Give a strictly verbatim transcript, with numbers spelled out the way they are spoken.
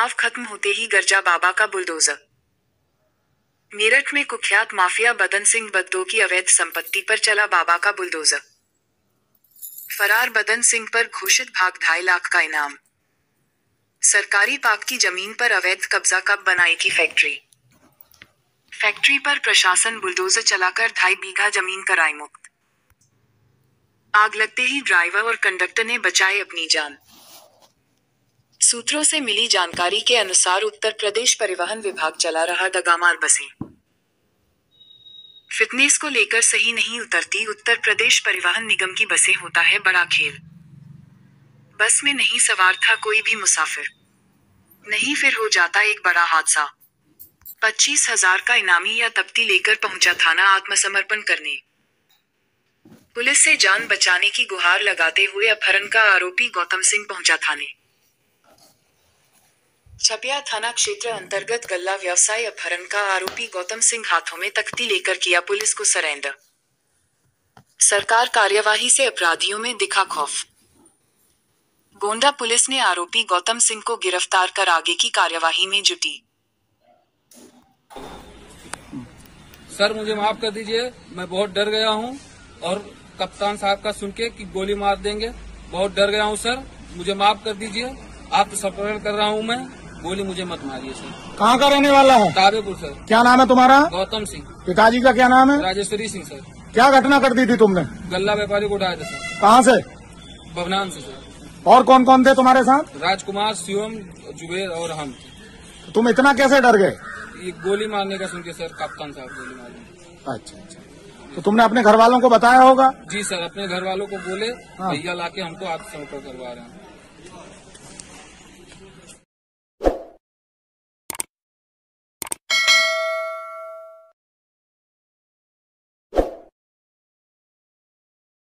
चुनाव खत्म होते ही गरजा बाबा का बुलडोजर। मेरठ में कुख्यात माफिया बदन सिंह बद्दो की अवैध संपत्ति पर चला बाबा का बुलडोजर। फरार बदन सिंह पर घोषित भाग ढाई लाख का इनाम। सरकारी पाक की जमीन पर अवैध कब्जा कब बनाएगी फैक्ट्री। फैक्ट्री पर प्रशासन बुलडोजर चलाकर ढाई बीघा जमीन कराई मुक्त। आग लगते ही ड्राइवर और कंडक्टर ने बचाई अपनी जान। सूत्रों से मिली जानकारी के अनुसार उत्तर प्रदेश परिवहन विभाग चला रहा दगामार बसें। फिटनेस को लेकर सही नहीं उतरती उत्तर प्रदेश परिवहन निगम की बसें, होता है बड़ा खेल। बस में नहीं सवार था कोई भी मुसाफिर, नहीं फिर हो जाता एक बड़ा हादसा। पच्चीस हजार का इनामी या तख्ती लेकर पहुंचा थाना आत्मसमर्पण करने। पुलिस से जान बचाने की गुहार लगाते हुए अपहरण का आरोपी गौतम सिंह पहुंचा थाने। छपिया थाना क्षेत्र अंतर्गत गल्ला व्यवसाय अपहरण का आरोपी गौतम सिंह हाथों में तख्ती लेकर किया पुलिस को सरेंडर। सरकार कार्यवाही से अपराधियों में दिखा खौफ। गोंडा पुलिस ने आरोपी गौतम सिंह को गिरफ्तार कर आगे की कार्यवाही में जुटी। सर मुझे माफ कर दीजिए, मैं बहुत डर गया हूं और कप्तान साहब का सुन के कि गोली मार देंगे, बहुत डर गया हूं सर, मुझे माफ कर दीजिए। आप तो सपोर्ट कर रहा हूं मैं, गोली मुझे मत मारिए सर। कहाँ का रहने वाला है? ताबेपुर सर। क्या नाम है तुम्हारा? गौतम सिंह। पिताजी का क्या नाम है? राजेश्वरी सिंह सर। क्या घटना कर दी थी तुमने? गल्ला व्यापारी को उठाया था सर। कहाँ से? भवनान से सर। और कौन कौन थे तुम्हारे साथ? राजकुमार, शिवम, जुबेर और हम। तुम इतना कैसे डर गए? ये गोली मारने का सुन के सर, कप्तान साहब गोली मारने। अच्छा अच्छा, तो तुमने अपने घर वालों को बताया होगा? जी सर, अपने घर वालों को बोले, हाँ। भैया लाके हमको आत्मसमर्पण करवा रहे हैं।